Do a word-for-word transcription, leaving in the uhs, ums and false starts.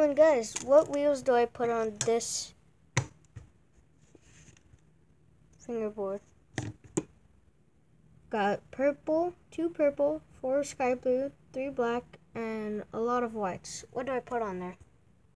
then guys, what wheels do I put on this fingerboard? Got purple, two purple, four sky blue, three black, and a lot of whites. What do I put on there?